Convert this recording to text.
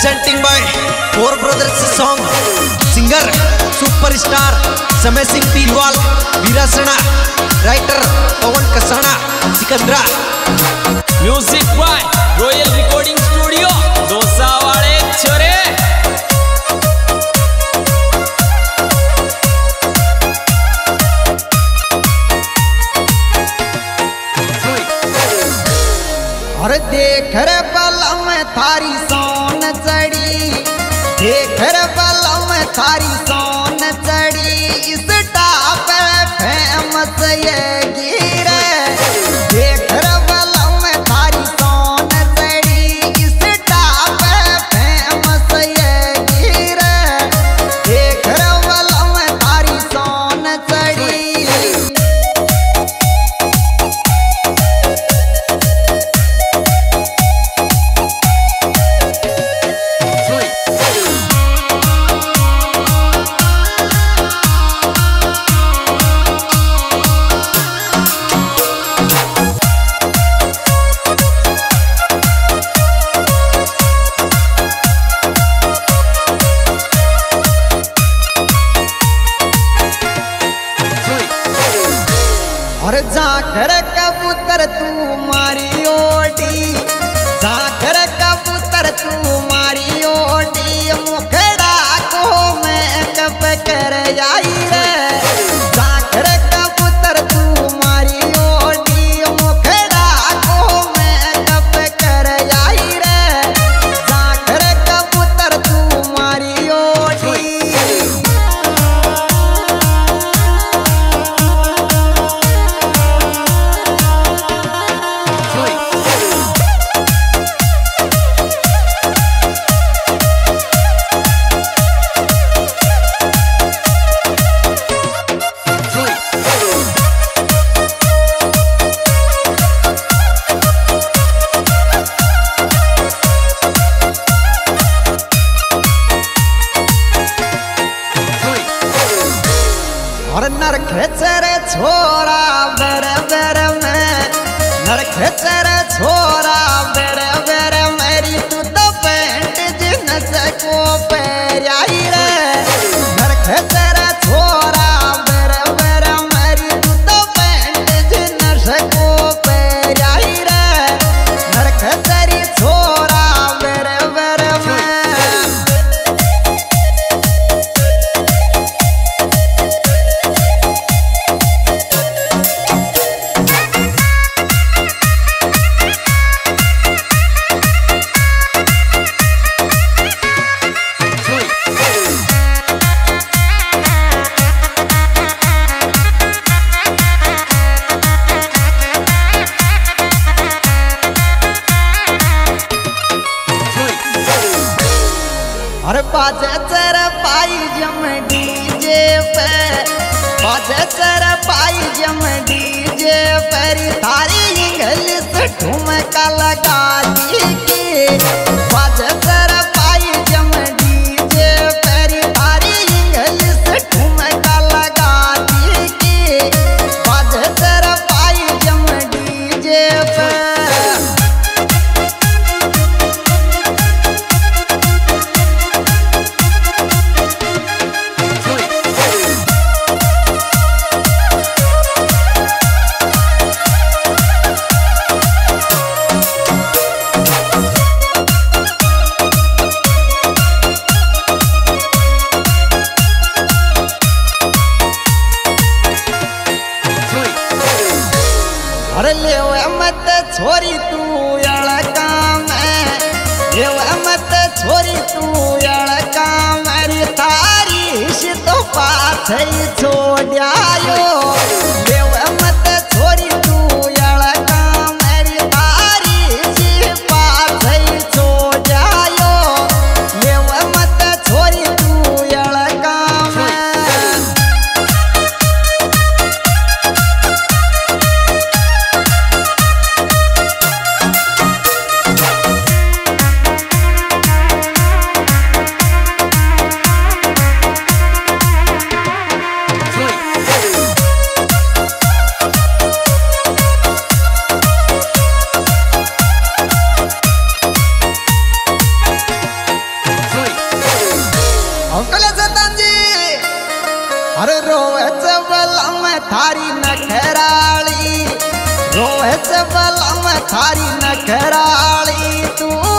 presenting by Four Brothers song. Singer, superstar, Samay Singh Pilwal, Virasana. Writer, Pawan Kasana, Sikandra. Music by Royal Recording Studio, Dosa Wale Chore. और देख रे बलम थारी सोन चढ़ी, देख रे बलम थारी सोन चढ़ी, इस टाप फेमस ये गिरे। देख रे बलम थारी सोन चढ़ी, इस टाप फेमस ये गिरे। देख रे बलम थारी सोन चढ़ी। और जाकर कबूतर तू मारी ओटी, जाकर कबूतर तू मारी ओटी, मुखड़ा को मैं कब कर आई रे। जाकर कबूतर तू मारी ओटी, मुखड़ा को मैं कब कर आई रे। जाकर कबूतर तू मारी ओटी। और नर खेचर छोरा बेर बेर में, नर खेचर छोरा बेर बेर मेरी तू तो पेंट जिनस को पैराई रे। नर खेचर छोरा बेर बेर मेरी तू तो पेंट जिनस को पैराई रे। नर खेचरी छोरा बेर बेर में। और बाजे चर पाई जम डीजे पे, बाजे चर पाई जम डीजे पर, थारी इंग्लिश ठुमका लगा दी की। बाजे चर पाई जम डीजे पर, थारी इंग्लिश ठुमका लगा दी की। बाजे चर पाई जम डीजे पे। और लेव मत छोरी तू अड़का में, लेव मत छोरी तू अड़का मेरी तारी से तो पाछ छोड़ायो। लेव मत छोरी तू अड़का मेरी तारी से पाछ छोड़ायो। लेव मत छोरी तू अड़का में। से बलम थारी नखराली तू